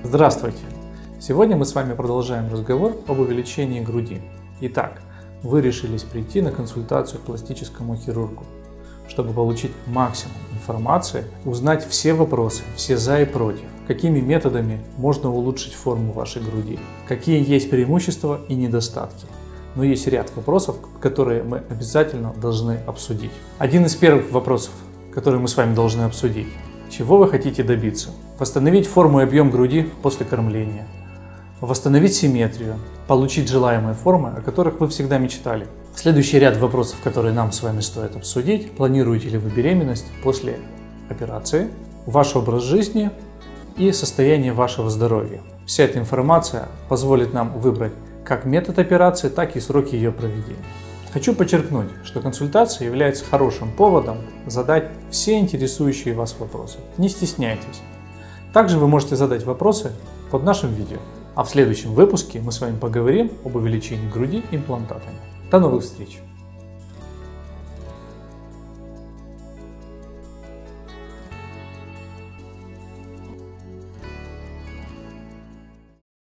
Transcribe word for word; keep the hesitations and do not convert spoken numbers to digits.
Здравствуйте! Сегодня мы с вами продолжаем разговор об увеличении груди. Итак, вы решились прийти на консультацию к пластическому хирургу, чтобы получить максимум информации, узнать все вопросы, все за и против, какими методами можно улучшить форму вашей груди, какие есть преимущества и недостатки. Но есть ряд вопросов, которые мы обязательно должны обсудить. Один из первых вопросов, который мы с вами должны обсудить. Чего вы хотите добиться? Восстановить форму и объем груди после кормления, восстановить симметрию, получить желаемые формы, о которых вы всегда мечтали. Следующий ряд вопросов, которые нам с вами стоит обсудить. Планируете ли вы беременность после операции, ваш образ жизни и состояние вашего здоровья. Вся эта информация позволит нам выбрать как метод операции, так и сроки ее проведения. Хочу подчеркнуть, что консультация является хорошим поводом задать все интересующие вас вопросы. Не стесняйтесь. Также вы можете задать вопросы под нашим видео. А в следующем выпуске мы с вами поговорим об увеличении груди имплантатами. До новых встреч!